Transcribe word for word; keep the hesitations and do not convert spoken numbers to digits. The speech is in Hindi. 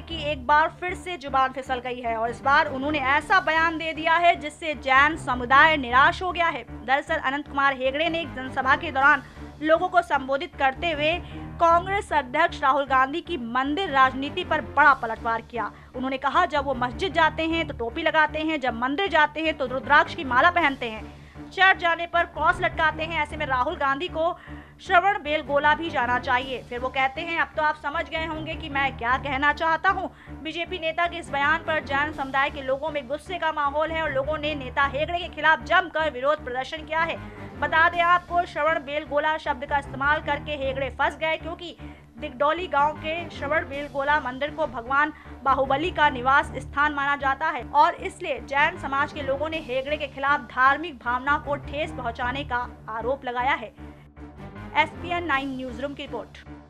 की एक बार फिर से जुबान फिसल गई है और इस बार उन्होंने ऐसा बयान दे दिया है जिससे जैन समुदाय निराश हो गया है। दरअसल अनंत कुमार हेगड़े ने एक जनसभा के दौरान लोगों को संबोधित करते हुए कांग्रेस अध्यक्ष राहुल गांधी की मंदिर राजनीति पर बड़ा पलटवार किया। उन्होंने कहा, जब वो मस्जिद जाते हैं तो टोपी लगाते हैं, जब मंदिर जाते हैं तो रुद्राक्ष की माला पहनते हैं, चर्च जाने पर क्रॉस लटकाते हैं। ऐसे में राहुल गांधी को श्रवण बेलगोला भी जाना चाहिए। फिर वो कहते हैं, अब तो आप समझ गए होंगे कि मैं क्या कहना चाहता हूं। बीजेपी नेता के इस बयान पर जैन समुदाय के लोगों में गुस्से का माहौल है और लोगों ने नेता हेगड़े के खिलाफ जमकर विरोध प्रदर्शन किया है। बता दें आपको, श्रवण बेलगोला शब्द का इस्तेमाल करके हेगड़े फंस गए, क्योंकि दिगडोली गांव के श्रवण बेलगोला मंदिर को भगवान बाहुबली का निवास स्थान माना जाता है और इसलिए जैन समाज के लोगों ने हेगड़े के खिलाफ धार्मिक भावना को ठेस पहुंचाने का आरोप लगाया है। S P N nine news room की रिपोर्ट।